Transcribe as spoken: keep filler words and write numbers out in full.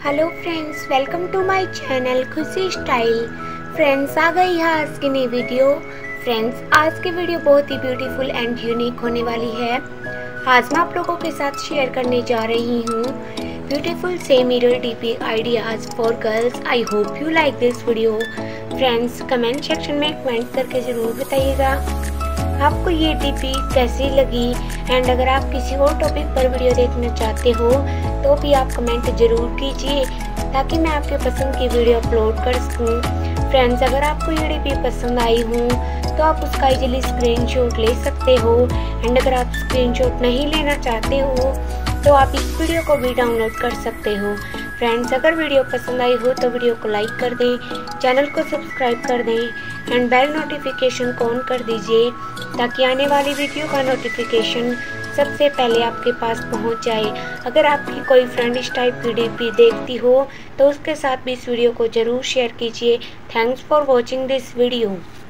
Hello friends, welcome to my channel Khushi style. Friends, आ गई है आज की नई वीडियो। फ्रेंड्स, आज की वीडियो बहुत ही ब्यूटीफुल एंड यूनिक होने वाली है। आज मैं आप लोगों के साथ शेयर करने जा रही हूँ ब्यूटीफुल से mirror DP ideas for girls. I hope you like this video. Friends, comment section में कमेंट करके ज़रूर बताइएगा आपको ये डीपी कैसी लगी। एंड अगर आप किसी और टॉपिक पर वीडियो देखना चाहते हो तो भी आप कमेंट ज़रूर कीजिए ताकि मैं आपके पसंद की वीडियो अपलोड कर सकूं। फ्रेंड्स, अगर आपको ये डीपी पसंद आई हो तो आप उसका इजीली स्क्रीनशॉट ले सकते हो। एंड अगर आप स्क्रीनशॉट नहीं लेना चाहते हो तो आप इस वीडियो को भी डाउनलोड कर सकते हो। फ्रेंड्स, अगर वीडियो पसंद आई हो तो वीडियो को लाइक कर दें, चैनल को सब्सक्राइब कर दें एंड बेल नोटिफिकेशन को ऑन कर दीजिए ताकि आने वाली वीडियो का नोटिफिकेशन सबसे पहले आपके पास पहुंच जाए। अगर आपकी कोई फ्रेंड इस टाइप की डीपी देखती हो तो उसके साथ भी इस वीडियो को ज़रूर शेयर कीजिए। Thanks for watching this video.